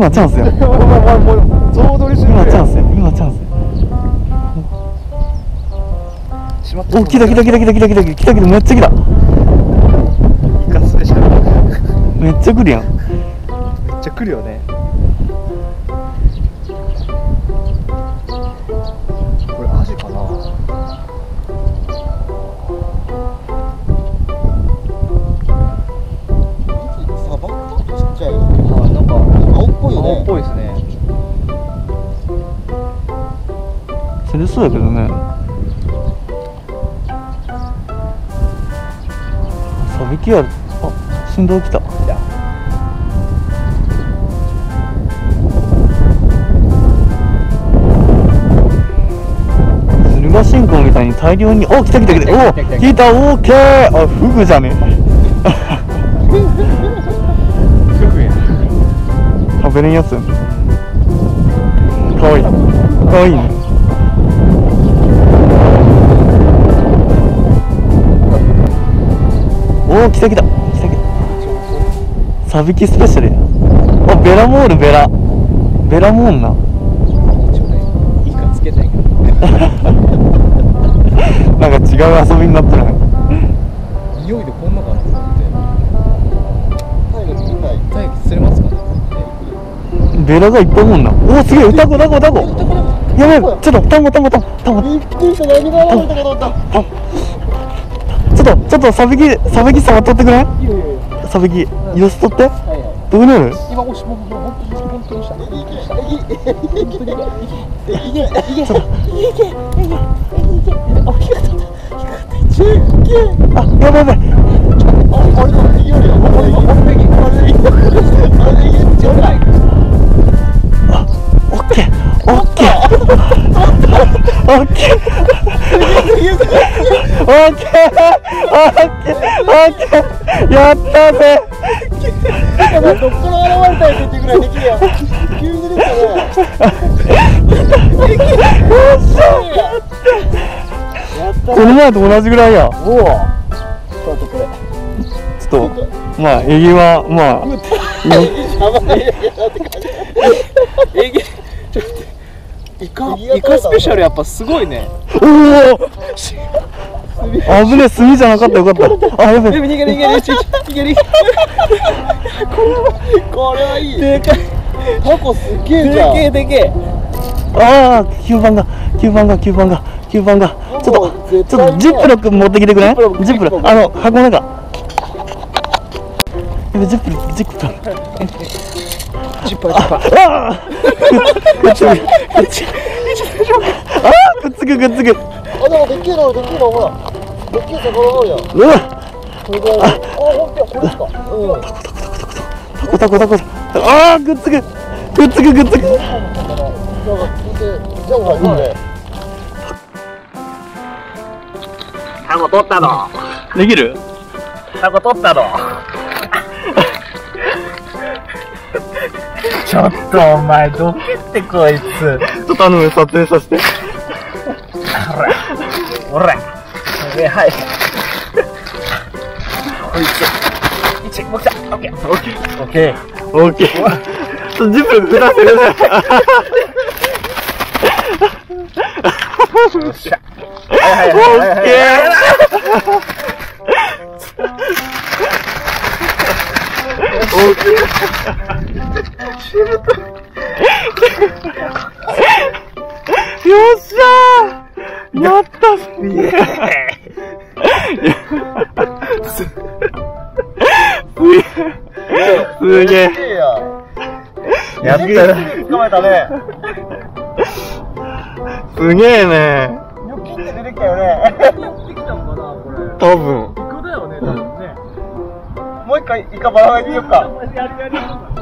今チャンスや。 もう総取りする。 今チャンスや。今チャンスや。 しまった。 お、来た来た来た来た来た来た来た来た、めっちゃ来た。 イカスペシャル。 めっちゃ来るやん。 めっちゃ来るよね。これアジかな。 サバかちっちゃい。 あ、なんか青っぽいよね。 青っぽいですね。 それそうやけどね。サビキある。あ、振動来た。駿河新港みたいに大量に、お、来た来た来た、お、来た、オーケー。あ、フグじゃねえ。 フグや。 食べれんやつやね。かわいい。かわいいね。おお、来た来た来た来た。サビキスペシャルや。あ、ベラモール、ベラモールな。 イカつけたいけど。 なんか違う遊びになってない。 匂いでこんなかなと思って。 タイが見たい。 タイ釣れますかね。 ベラがいっぱいおんな。おお、すげえ、歌子歌子歌子。やばい、ちょっとタンゴタンゴタンゴ。 びっくりした。何が現れたかと思った。 ちょっとサビキ触っとってくれん。 いいよいいよ。 サビキよしとって。 はいはい。 どこにある。 今押しもう本当にした。いあ、やばいやばい。あ、オッケーオッケーオッケーオッケー、やったぜ。 どっから現れたよってぐらいできるよ。急に出てきたね。 この前と同じぐらいや。 おお。ちょっとこれ。 ちょっとまあエギはまあイカスペシャルやっぱすごいね。 おお、危ねえ、炭じゃなかった、よかった。あ、やべえ。 逃げる。これはいい。でかい。 タコすっげえじゃん。 でけえ。 ああ、吸盤が。ちょっとジップロック持ってきてくれん。ジップロック、箱の中。ジップロック。 チッパ。 ああ、くっつく。 あ、でもでっけえのほら。でっけえ魚あるやん。 うわ、 これぐらい。あ、ほんとや、これですか。 タコ。ああ、くっつく。 なんか聞いて、じゃあほら、いいね。 タコ取ったの。 できる。 タコ取ったの。ちょっとお前どけってこいつ。 ちょっと頼む、撮影させて。 ほら。はい。もう来た。オッケー。 ちょっとジップロック下せるね。 よっしゃ。 オッケー。よっしゃー、やった。すげえ。 やったね。捕まえたね。 すげえね。 ニョキって出てきたよね。 できたのかなこれ。 多分。 イカだよね多分ね。 もう一回イカバラがいてみようか。 やる。